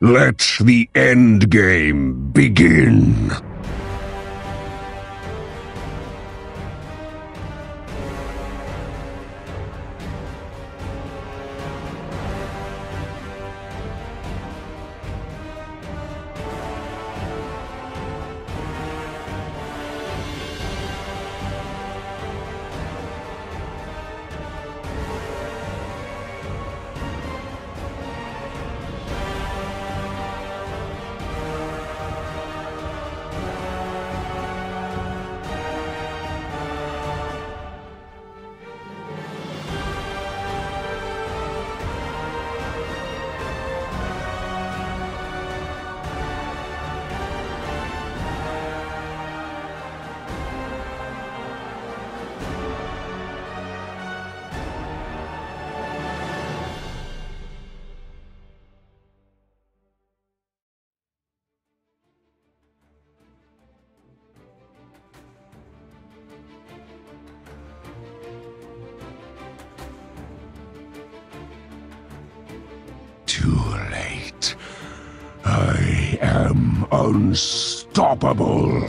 Let the end game begin. Too late. I am unstoppable.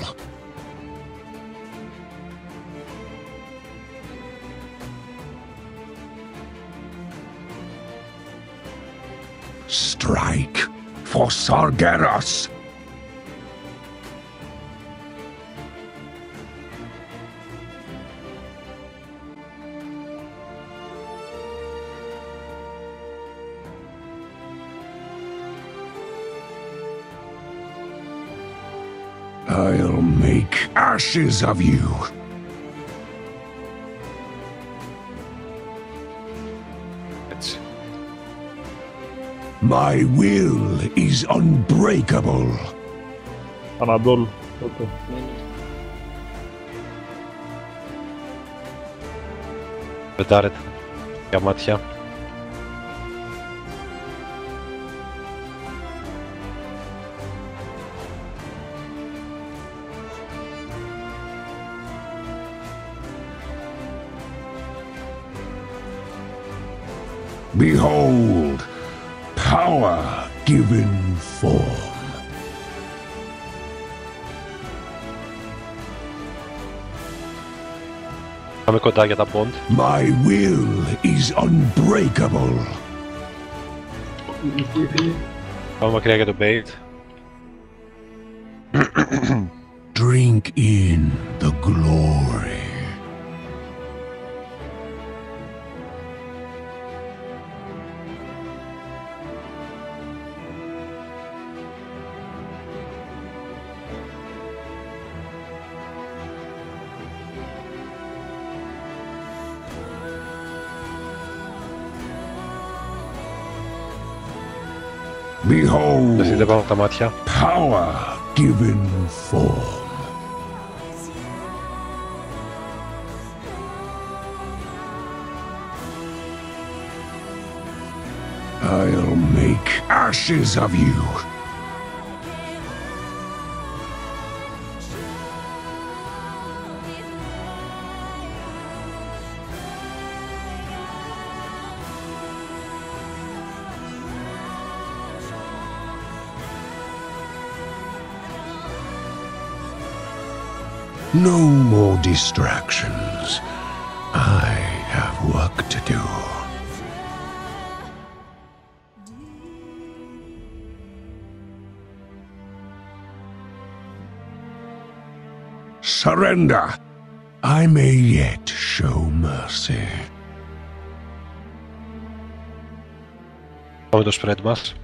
Strike for Sargeras. I'll make ashes of you. My will is unbreakable. Ανατόλ, τότε. Πετάρετε. Για μάτια. Behold, power given form. Πάμε κοντά για τα bond. My will is unbreakable. Πάμε μακριά για το bait. Drink in the glory. Behold, Δεχτείτε πάνω από τα μάτια. power given form. I'll make ashes of you. No more distractions. I have work to do. Surrender. I may yet show mercy. Πάμε το spread μας.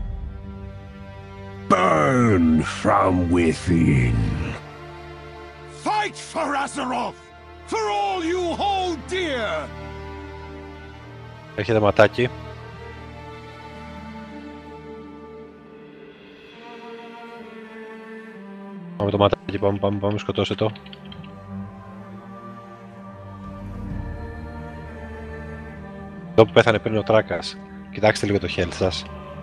Burn from within. Fight for Azeroth! For all you hold dear! Έχετε ματάκι. Πάμε το ματάκι, πάμε, σκοτώσε το. Εδώ που πέθανε πριν ο Τράκας. Κοιτάξτε λίγο το health σας.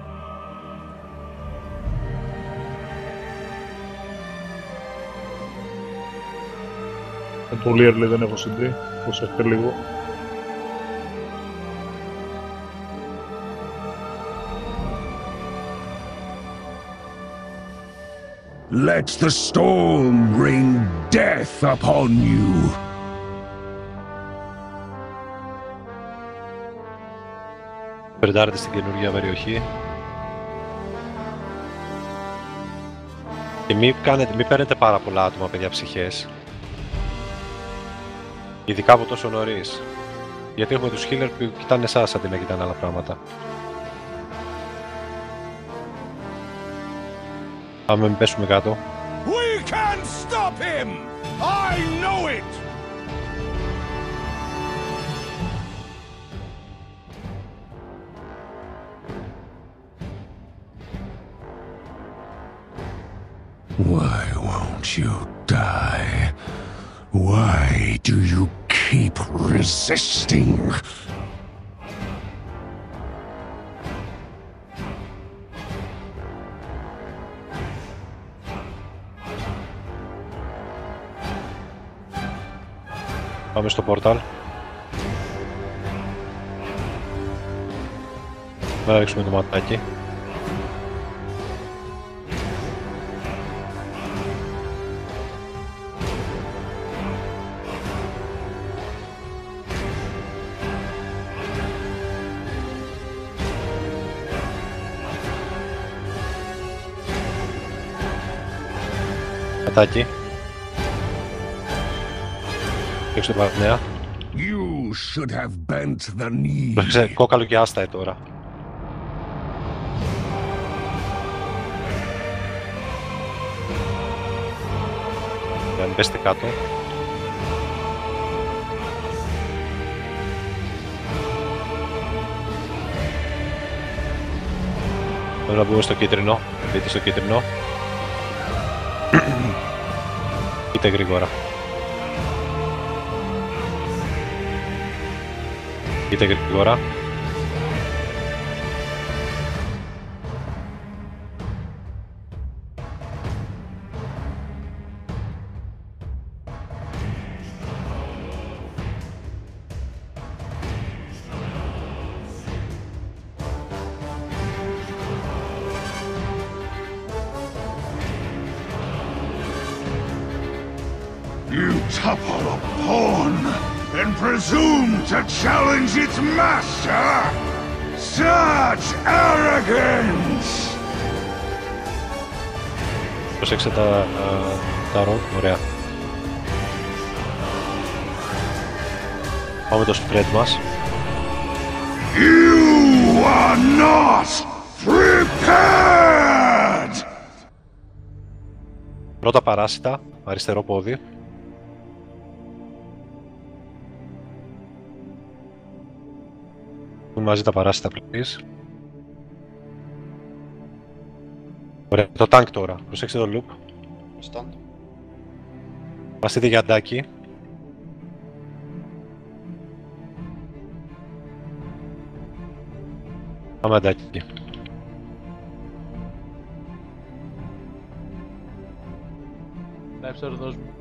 Πολύ early, δεν έχω CD, προσέχτε λίγο. Let the storm bring death upon you. Περνάρετε στην καινούργια περιοχή. Και μην παίρνετε πάρα πολλά άτομα, παιδιά, ψυχές. Ειδικά από τόσο νωρίς. Γιατί έχουμε τους healer που κοιτάνε εσάς αντί να κοιτάνε άλλα πράγματα. Πάμε μην πέσουμε κάτω. We can stop him! I know it! Why won't you die? Why do you keep resisting? Πάμε στο πόρταλ. Να ρίξουμε το ματάκι. Ματάκι. Ρίξτε το παραπνέα. You should have bent the knee. Πρόσεξε, κόκαλο και άσταε τώρα. Για μην πέστε κάτω. Τώρα να μπούμε στο κίτρινο. Μπείτε στο κίτρινο. Είτε γρήγορα. Είτε γρήγορα. You topple a pawn and presume to challenge its master? Such arrogance! Προσέξτε τα ροκ, ωραία. Πάμε το spread μας. You are not prepared! Πρώτα παράσιτα, αριστερό πόδι. Μαζί τα παράσιτα please. Ωραία, το tank τώρα. Προσέξτε το loop. Stand. Βαστείτε για αντάκι. Πάμε αντάκι. Δεύτερο δώσ' μου.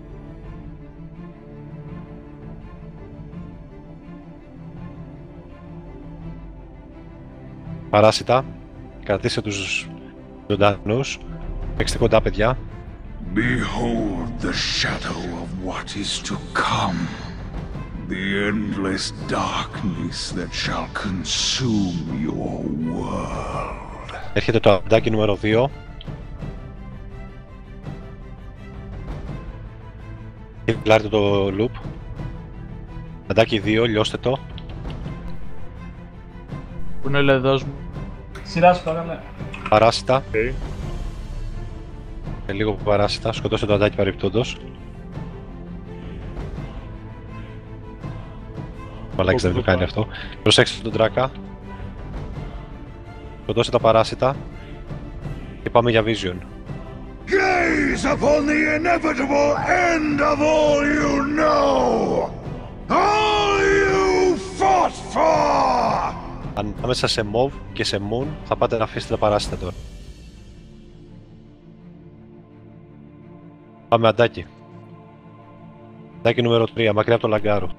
Παράσιτα. Κρατήστε τους ζωντανούς. Παίξτε κοντά, παιδιά. Behold the shadow of what is to come. The endless darkness that shall consume your world. Έρχεται το αντάκι νούμερο 2. Λάρτε το loop. Αντάκι 2, λιώστε το. Πού είναι ο λεδός μου? Σειρά σου παρακαλώ. Παράσιτα. Okay. Λίγο παράσιτα. Σκοτώστε το αντάκι παρεπτόντος. Μαλάκης δεν το κάνει αυτό. Προσέξτε τον τράκα. Σκοτώστε τα παράσιτα. Και πάμε για vision. Gaze upon the inevitable end of all you know! All you fought for! Ανάμεσα σε MOV και σε Moon θα πάτε να αφήσετε τα παράσιτα τώρα. Πάμε αντάκι. Αντάκι νούμερο 3, μακριά από το λαγκάρο.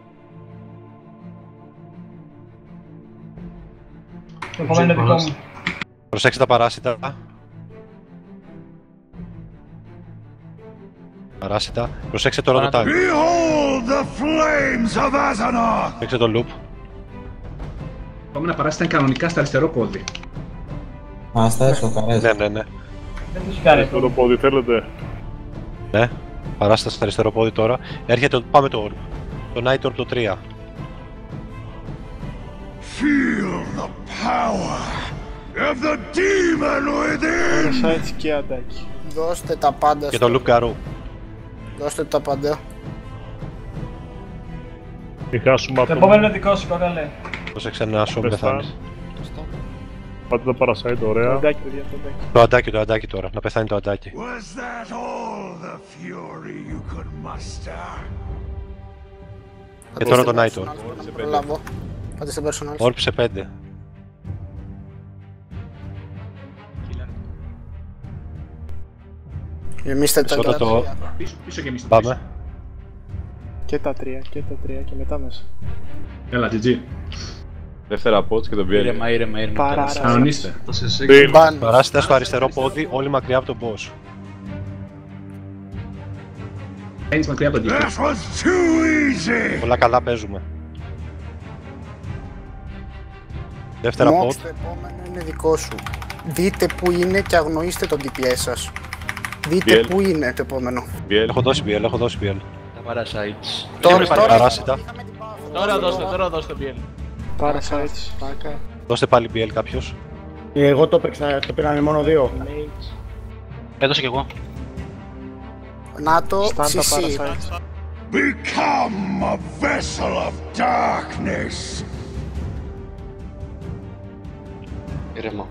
Το επόμενο είναι δικό μου. Προσέξτε τα παράσιτα. Παράσιτα. Προσέξτε τώρα το tag. Behold the flames of Azeroth! Προσέξτε το loop. Επόμενα παράσιτα είναι κανονικά στα αριστερό πόδι. Α, στα έσω, καρές. Ναι. Δεν τους κάνει. Το πόδι θέλετε. Ναι. Παράσιτα στο αριστερό πόδι τώρα. Έρχεται, πάμε το orb. Το Night Orb το 3. Feel the power of the demon within! Parasites και αντάκι. Δώστε τα πάντα Και το loop καρού. Δώστε τα πάντα. Μην χάσουμε Το άτομα. επόμενο είναι δικό σου, κόκαλε. Πρόσεξε να σου Πες πεθάνεις. Πάτε τα παρασάιτ, ωραία. Αντάκι, παιδιά, το αντάκι. Το αντάκι τώρα. Να πεθάνει το αντάκι. Was that all the fury you could muster? Και τώρα το Night Orb. Να προλάβω. Πάτε σε personal. Orb σε 5. Γεμίστε τα Πρώτα το- τρία. Πίσω και εμείς. Πάμε. Και τα τρία και μετά μέσα. Έλα, GG. Δεύτερα πότς και τον πιέλει. Ήρεμα. Κανονίστε. Μπαν. Παράσιτα στο αριστερό πόδι, όλοι μακριά από τον boss. Παίρνεις μακριά από τον That τύπο. was too easy! Όλα καλά παίζουμε. Δεύτερα Mox, pot. το επόμενο είναι δικό σου. Δείτε που είναι και αγνοήστε τον DPS σας. Δείτε BL. που είναι το επόμενο. Πιέλ. Έχω δώσει BL, έχω δώσει BL. Τα parasites. Τώρα παράσιτα. είχαμε την πάφο. Τώρα δώστε BL. Parasites. Πάκα. Δώστε πάλι BL κάποιος. Εγώ το παίξα, το πήραμε μόνο 2. Έδωσε κι εγώ. Να το Στάντα CC. parasites. Become a vessel of darkness! Ήρεμα.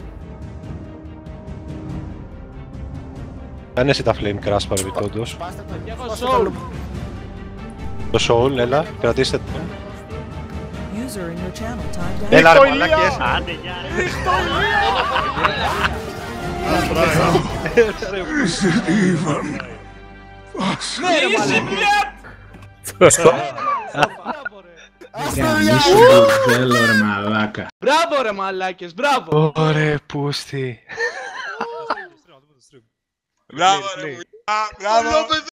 Κάνε εσύ τα flame crash παρεμπιπτόντως. Πάστε το Και εγώ πάστε soul. το loop. Το soul, έλα, κρατήστε το. User in your channel timed out. Έλα ρε μαλάκες. Θέλω ρε μαλάκα. Μπράβο ρε μαλάκες, μπράβο. Ωραία πούστη. Μπράβο ρε! Μπράβο!